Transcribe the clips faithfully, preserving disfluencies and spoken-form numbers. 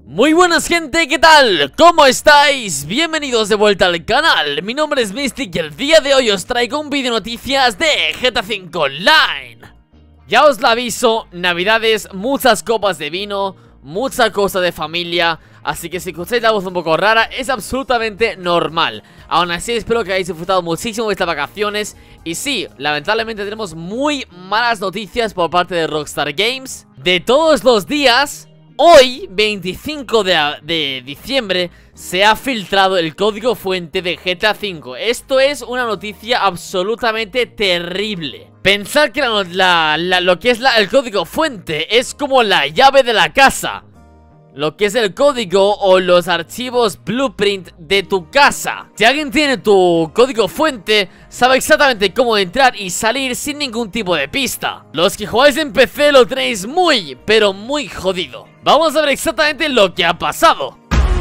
Muy buenas gente, ¿qué tal? ¿Cómo estáis? Bienvenidos de vuelta al canal. Mi nombre es Mystic y el día de hoy os traigo un vídeo noticias de G T A cinco Online. Ya os lo aviso, navidades, muchas copas de vino, mucha cosa de familia, así que si escucháis la voz un poco rara es absolutamente normal. Aún así espero que hayáis disfrutado muchísimo de estas vacaciones. Y sí, lamentablemente tenemos muy malas noticias por parte de Rockstar Games. De todos los días, hoy, veinticinco de diciembre, se ha filtrado el código fuente de G T A cinco. Esto es una noticia absolutamente terrible. Pensad que la, la, la, lo que es la, el código fuente es como la llave de la casa. Lo que es el código o los archivos blueprint de tu casa. Si alguien tiene tu código fuente, sabe exactamente cómo entrar y salir sin ningún tipo de pista. Los que jugáis en P C lo tenéis muy, pero muy jodido. Vamos a ver exactamente lo que ha pasado.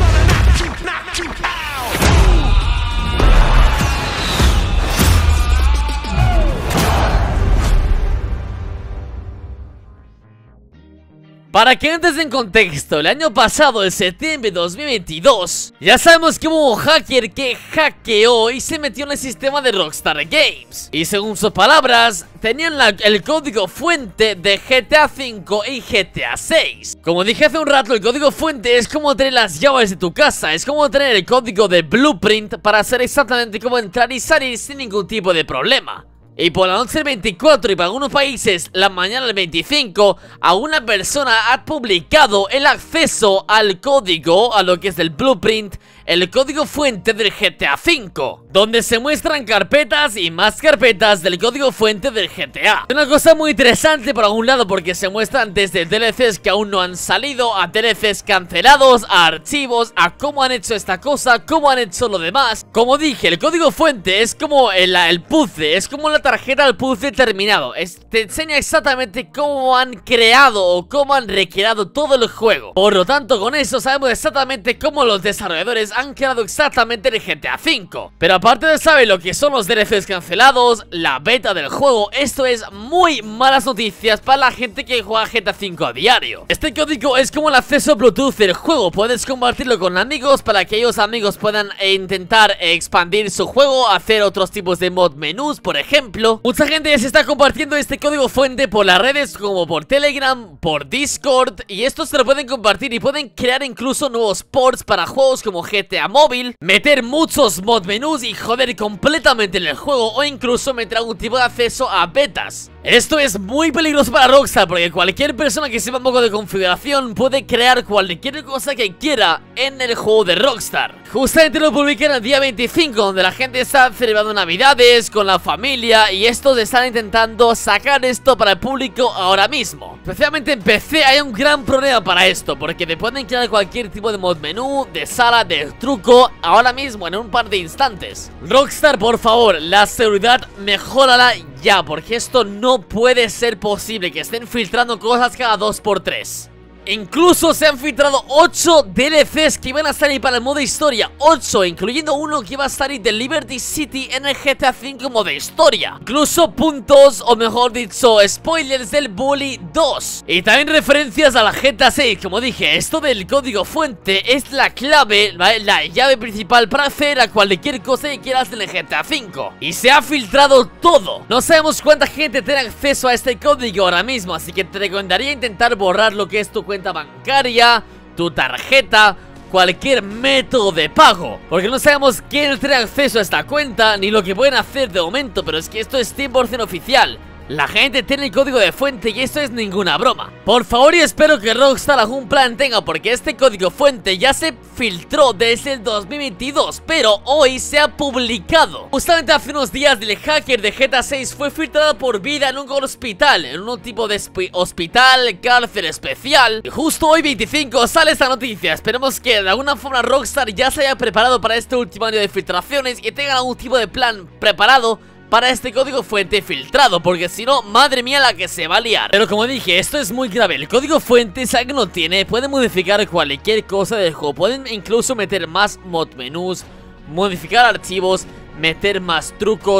Para que entres en contexto, el año pasado, en septiembre de dos mil veintidós, ya sabemos que hubo un hacker que hackeó y se metió en el sistema de Rockstar Games. Y según sus palabras, tenían la, el código fuente de G T A cinco y G T A seis. Como dije hace un rato, el código fuente es como tener las llaves de tu casa, es como tener el código de blueprint para saber exactamente cómo entrar y salir sin ningún tipo de problema. Y por la noche del veinticuatro y para algunos países la mañana del veinticinco, a una persona ha publicado el acceso al código, a lo que es el blueprint, el código fuente del G T A cinco, donde se muestran carpetas y más carpetas del código fuente del G T A. Es una cosa muy interesante por algún lado porque se muestran desde D L Cs que aún no han salido, a D L Cs cancelados, a archivos, a cómo han hecho esta cosa, cómo han hecho lo demás. Como dije, el código fuente es como el, el puzzle, es como la tarjeta del puzzle terminado. Es, te enseña exactamente cómo han creado o cómo han recreado todo el juego. Por lo tanto, con eso sabemos exactamente cómo los desarrolladores han creado exactamente el G T A cinco. Pero aparte de saber lo que son los D L Cs cancelados, la beta del juego, esto es muy malas noticias para la gente que juega G T A cinco a diario. Este código es como el acceso Bluetooth del juego. Puedes compartirlo con amigos para que ellos amigos puedan eh, intentar eh, expandir su juego, hacer otros tipos de mod menús, por ejemplo. Mucha gente ya se está compartiendo este código fuente por las redes como por Telegram, por Discord, y estos se lo pueden compartir y pueden crear incluso nuevos ports para juegos como G T A Móvil, meter muchos mod menús y joder completamente en el juego, o incluso meter algún tipo de acceso a betas. Esto es muy peligroso para Rockstar porque cualquier persona que sepa un poco de configuración puede crear cualquier cosa que quiera en el juego de Rockstar. Justamente lo publiqué en el día veinticinco, donde la gente está celebrando navidades con la familia y estos están intentando sacar esto para el público ahora mismo. Especialmente en P C hay un gran problema para esto, porque te pueden crear cualquier tipo de mod menú, de sala, de truco, ahora mismo en un par de instantes. Rockstar, por favor, la seguridad mejórala ya, porque esto no puede ser posible que estén filtrando cosas cada dos por tres. Incluso se han filtrado ocho D L Cs que iban a salir para el modo historia. ocho, incluyendo uno que iba a salir de Liberty City en el G T A cinco modo historia. Incluso puntos, o mejor dicho, spoilers del Bully dos. Y también referencias a la G T A seis. Como dije, esto del código fuente es la clave, ¿vale? La llave principal para hacer a cualquier cosa que quieras en el G T A cinco. Y se ha filtrado todo. No sabemos cuánta gente tiene acceso a este código ahora mismo, así que te recomendaría intentar borrar lo que es tu cuenta bancaria, tu tarjeta, cualquier método de pago, porque no sabemos quién tiene acceso a esta cuenta ni lo que pueden hacer de momento. Pero es que esto es cien por ciento oficial. La gente tiene el código de fuente y esto es ninguna broma. Por favor, y espero que Rockstar algún plan tenga, porque este código fuente ya se filtró desde el dos mil veintidós, pero hoy se ha publicado. Justamente hace unos días el hacker de G T A seis fue filtrado por vida en un hospital, en un tipo de hospital, cárcel especial. Y justo hoy veinticinco sale esta noticia. Esperemos que de alguna forma Rockstar ya se haya preparado para este último año de filtraciones y tengan algún tipo de plan preparado para este código fuente filtrado, porque si no, madre mía la que se va a liar. Pero como dije, esto es muy grave. El código fuente, si alguien lo tiene, puede modificar cualquier cosa del juego. Pueden incluso meter más mod menús, modificar archivos, meter más trucos,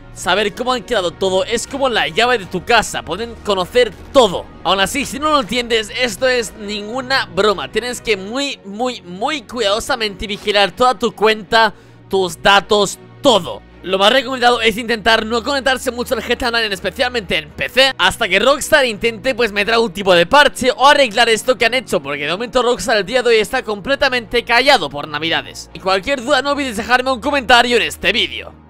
saber cómo han quedado todo es como la llave de tu casa, pueden conocer todo. Aún así, si no lo entiendes, esto es ninguna broma. Tienes que muy, muy, muy cuidadosamente vigilar toda tu cuenta, tus datos, todo. Lo más recomendado es intentar no conectarse mucho al G T A Online, especialmente en P C, hasta que Rockstar intente pues meter algún tipo de parche o arreglar esto que han hecho, porque de momento Rockstar el día de hoy está completamente callado por navidades. Y cualquier duda no olvides dejarme un comentario en este vídeo.